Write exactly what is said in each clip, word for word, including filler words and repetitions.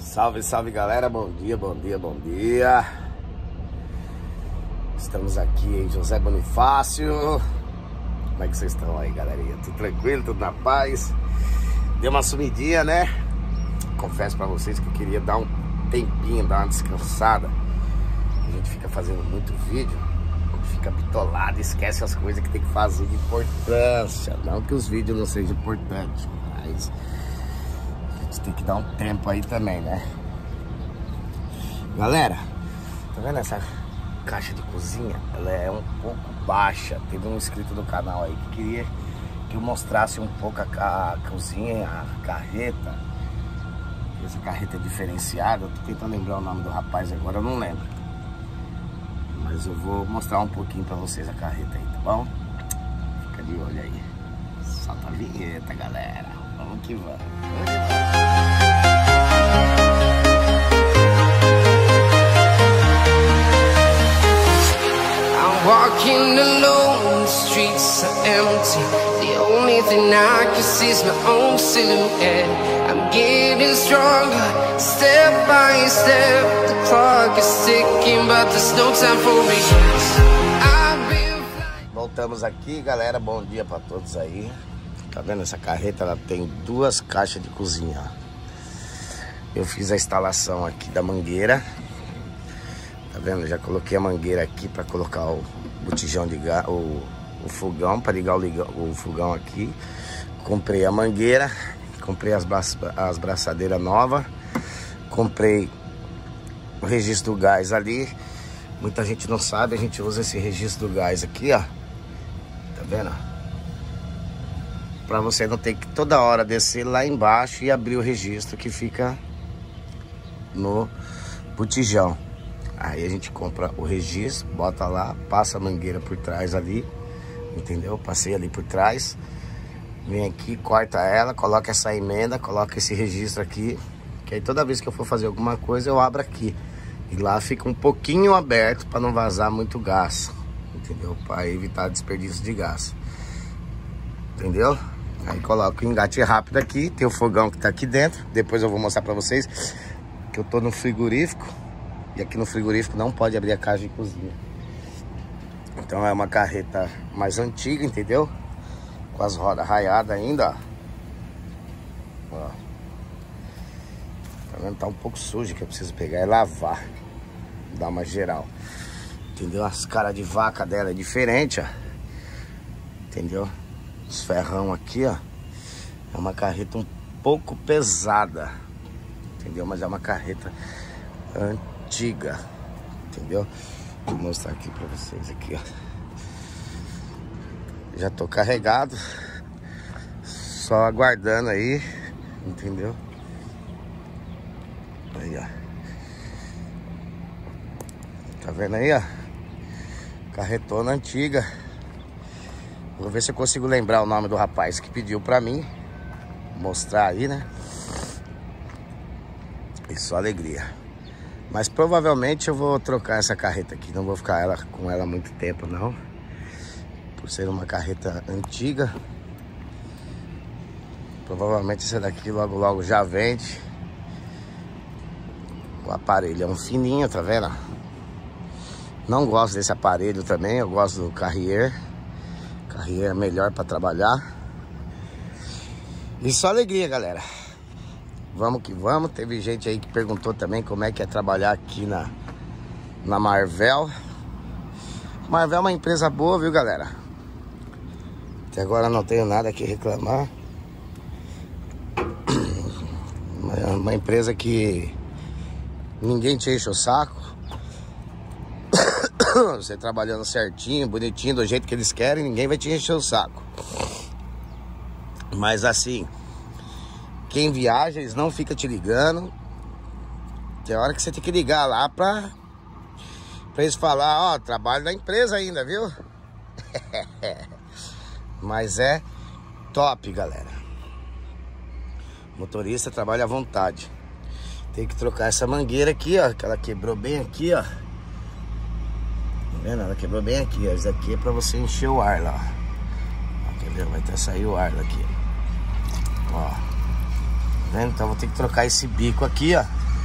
Salve, salve galera, bom dia, bom dia, bom dia. Estamos aqui em José Bonifácio. Como é que vocês estão aí, galerinha? Tudo tranquilo, tudo na paz? Deu uma sumidinha, né? Confesso pra vocês que eu queria dar um tempinho, dar uma descansada. A gente fica fazendo muito vídeo, fica bitolado, esquece as coisas que tem que fazer de importância. Não que os vídeos não sejam importantes, mas a gente tem que dar um tempo aí também, né? Galera, tá vendo essa caixa de cozinha? Ela é um pouco baixa. Teve um inscrito do canal aí que queria que eu mostrasse um pouco a, a cozinha, a carreta. Essa carreta é diferenciada. Eu tô tentando lembrar o nome do rapaz agora, eu não lembro. Mas eu vou mostrar um pouquinho pra vocês a carreta aí, tá bom? Fica de olho aí. Solta a vinheta, galera. Vamos que vamos. Vamos que vamos. Walking alone, the streets are empty. The only thing I can see is my own silhouette. I'm getting stronger, step by step. The clock is ticking, but there's no time for me. I've been flying. Voltamos aqui, galera. Bom dia pra todos aí. Tá vendo essa carreta? Ela tem duas caixas de cozinha. Eu fiz a instalação aqui da mangueira. Tá vendo? Já coloquei a mangueira aqui para colocar o botijão de gás, o, o fogão, para ligar o, ligar o fogão aqui. Comprei a mangueira, comprei as, braça, as braçadeiras novas, comprei o registro do gás ali. Muita gente não sabe, a gente usa esse registro do gás aqui, ó. Tá vendo? Para você não ter que toda hora descer lá embaixo e abrir o registro que fica no botijão. Aí a gente compra o registro, bota lá, passa a mangueira por trás ali, entendeu? Passei ali por trás, vem aqui, corta ela, coloca essa emenda, coloca esse registro aqui, que aí toda vez que eu for fazer alguma coisa eu abro aqui. E lá fica um pouquinho aberto para não vazar muito gás, entendeu? Para evitar desperdício de gás, entendeu? Aí coloco o engate rápido aqui, tem o fogão que tá aqui dentro, depois eu vou mostrar para vocês que eu tô no frigorífico. E aqui no frigorífico não pode abrir a caixa de cozinha. Então é uma carreta mais antiga, entendeu? Com as rodas raiadas ainda, ó. Ó. Tá vendo? Tá um pouco sujo, que eu preciso pegar e lavar. Dar uma geral. Entendeu? As caras de vaca dela é diferente, ó. Entendeu? Os ferrão aqui, ó. É uma carreta um pouco pesada. Entendeu? Mas é uma carreta antiga. Antiga, entendeu? Vou mostrar aqui pra vocês aqui, ó. Já tô carregado, só aguardando aí, entendeu? Aí, ó. Tá vendo aí, ó? Carretona antiga. Vou ver se eu consigo lembrar o nome do rapaz que pediu pra mim mostrar aí, né? E só alegria. Mas provavelmente eu vou trocar essa carreta aqui. Não vou ficar ela, com ela muito tempo, não. Por ser uma carreta antiga. Provavelmente essa daqui logo logo já vende. O aparelho é um fininho, tá vendo? Não gosto desse aparelho também. Eu gosto do Carrier. Carrier é melhor para trabalhar. E só alegria, galera. Vamos que vamos. Teve gente aí que perguntou também como é que é trabalhar aqui na, na Marvel. Marvel é uma empresa boa, viu, galera? Até agora não tenho nada que reclamar. É uma empresa que ninguém te enche o saco. Você trabalhando certinho, bonitinho, do jeito que eles querem, ninguém vai te encher o saco. Mas assim, quem viaja, eles não ficam te ligando. Tem hora que você tem que ligar lá pra, pra eles falar, ó, trabalho da empresa ainda, viu? Mas é top, galera. O motorista trabalha à vontade. Tem que trocar essa mangueira aqui, ó, que ela quebrou bem aqui, ó. Tá vendo? Ela quebrou bem aqui, ó. Isso aqui é pra você encher o ar lá, ó. Quer ver? Vai até sair o ar daqui, ó. Tá vendo? Então vou ter que trocar esse bico aqui, ó.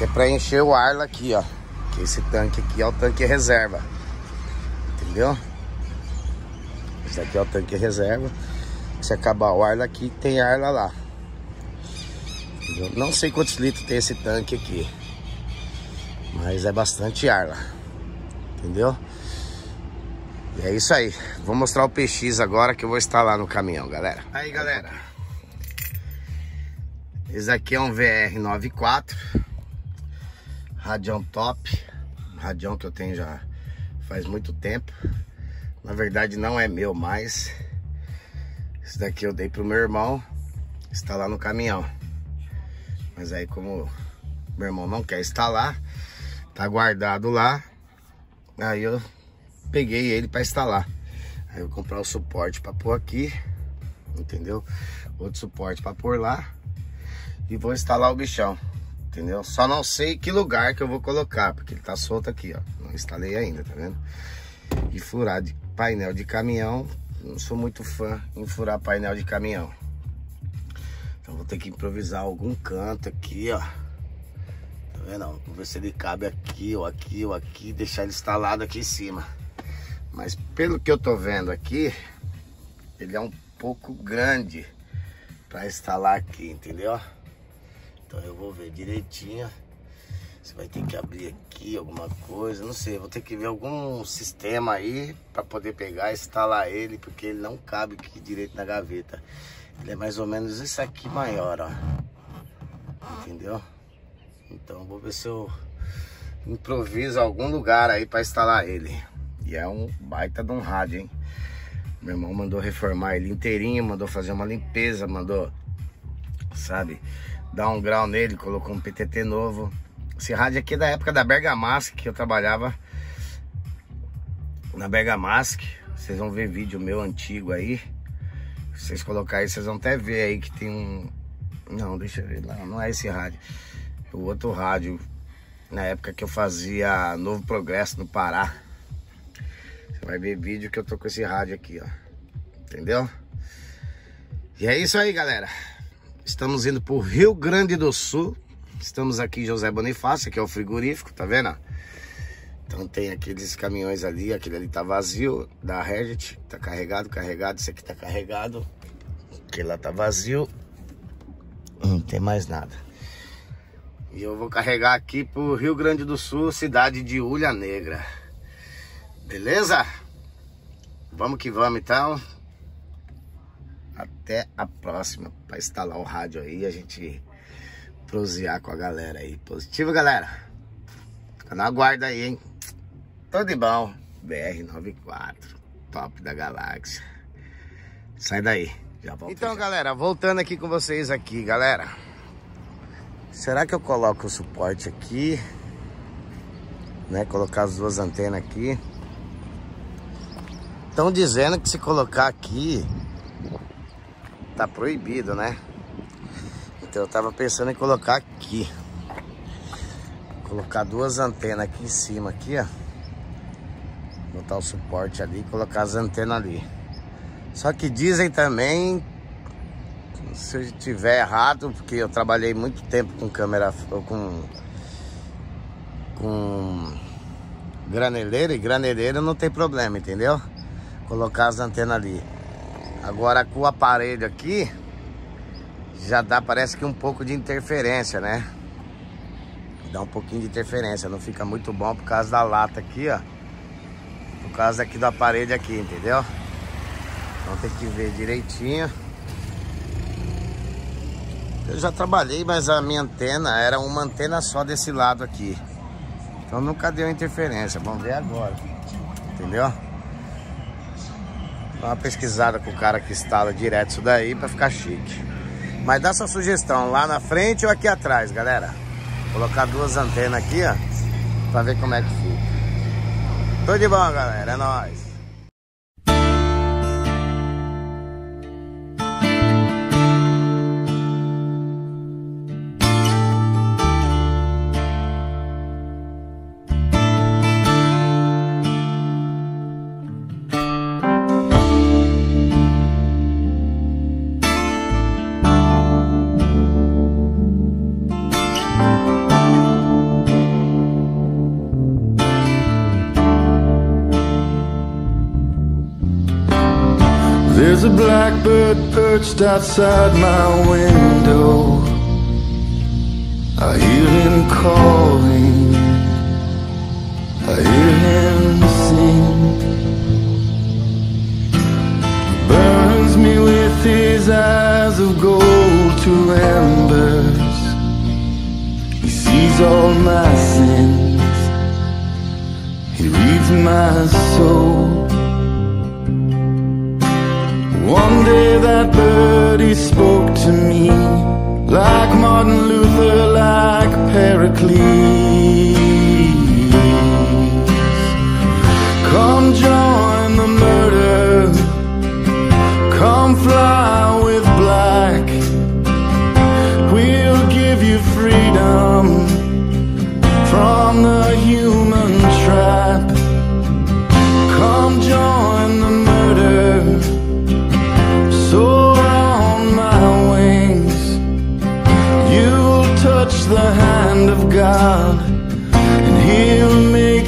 que é pra encher o ar lá aqui, ó. Que esse tanque aqui é o tanque reserva. Entendeu? Esse aqui é o tanque reserva. Se acabar o ar lá aqui, tem ar lá lá. Entendeu? Não sei quantos litros tem esse tanque aqui, mas é bastante ar lá. Entendeu? E é isso aí. Vou mostrar o P X agora que eu vou instalar no caminhão, galera. Aí, galera. Esse aqui é um V R noventa e quatro. Radião top. Radião que eu tenho já faz muito tempo. Na verdade não é meu mais. Esse daqui eu dei pro meu irmão instalar no caminhão. Mas aí como meu irmão não quer instalar, tá guardado lá. Aí eu peguei ele para instalar. Aí eu vou comprar o suporte para pôr aqui, entendeu? Outro suporte para pôr lá e vou instalar o bichão, entendeu? Só não sei que lugar que eu vou colocar, porque ele tá solto aqui, ó. Não instalei ainda, tá vendo? E furar de painel de caminhão, não sou muito fã em furar painel de caminhão. Então vou ter que improvisar algum canto aqui, ó. Tá vendo? Vou ver se ele cabe aqui ou aqui ou aqui, deixar ele instalado aqui em cima. Mas pelo que eu tô vendo aqui, ele é um pouco grande para instalar aqui, entendeu? Então eu vou ver direitinho. Você vai ter que abrir aqui alguma coisa, não sei. Vou ter que ver algum sistema aí para poder pegar e instalar ele, porque ele não cabe aqui direito na gaveta. Ele é mais ou menos isso aqui maior, ó. Entendeu? Então vou ver se eu improviso algum lugar aí para instalar ele. E é um baita de um rádio, hein? Meu irmão mandou reformar ele inteirinho, mandou fazer uma limpeza, mandou, sabe, dar um grau nele, colocou um P T T novo. Esse rádio aqui é da época da Bergamasque, que eu trabalhava na Bergamasque. Vocês vão ver vídeo meu antigo aí. Se vocês colocarem aí, vocês vão até ver aí que tem um... Não, deixa eu ver, não, não é esse rádio. O outro rádio, na época que eu fazia Novo Progresso no Pará. Você vai ver vídeo que eu tô com esse rádio aqui, ó. Entendeu? E é isso aí, galera. Estamos indo pro Rio Grande do Sul. Estamos aqui em José Bonifácio, que é o frigorífico, tá vendo? Então tem aqueles caminhões ali, aquele ali tá vazio, da Regit, tá carregado, carregado, esse aqui tá carregado. Aquele lá tá vazio. Não tem mais nada. E eu vou carregar aqui pro Rio Grande do Sul, cidade de Ulha Negra. Beleza? Vamos que vamos então. Até a próxima para instalar o rádio aí, a gente prosear com a galera aí. Positivo, galera? Fica na guarda aí, hein? Tudo de bom. B R noventa e quatro, top da galáxia. Sai daí, já volto. Então, já. Galera, voltando aqui com vocês aqui, galera. Será que eu coloco o suporte aqui, né? Colocar as duas antenas aqui. Estão dizendo que se colocar aqui tá proibido, né? Então eu tava pensando em colocar aqui. Colocar duas antenas aqui em cima, aqui, ó. Botar o suporte ali e colocar as antenas ali. Só que dizem também, se eu tiver errado, porque eu trabalhei muito tempo com câmera, com, com graneleira, e graneleira não tem problema, entendeu? Colocar as antenas ali. Agora com o aparelho aqui, já dá, parece que um pouco de interferência, né? Dá um pouquinho de interferência, não fica muito bom por causa da lata aqui, ó. Por causa aqui do aparelho aqui, entendeu? Então tem que ver direitinho. Eu já trabalhei, mas a minha antena era uma antena só desse lado aqui. Então nunca deu interferência. Vamos ver agora. Entendeu? Dá uma pesquisada com o cara que instala direto isso daí pra ficar chique. Mas dá sua sugestão lá na frente ou aqui atrás, galera. Vou colocar duas antenas aqui, ó, pra ver como é que fica. Tudo de bom, galera. É nóis. There's a blackbird perched outside my window. I hear him calling, I hear him sing. He burns me with his eyes of gold to embers. He sees all my sins, he reads my soul. One day that bird, he spoke to me, like Martin Luther, like Pericles. Come join the murder, come fly with black. We'll give you freedom from the human trap. Come join the murder, soar on my wings. You'll touch the hand of God, and He'll make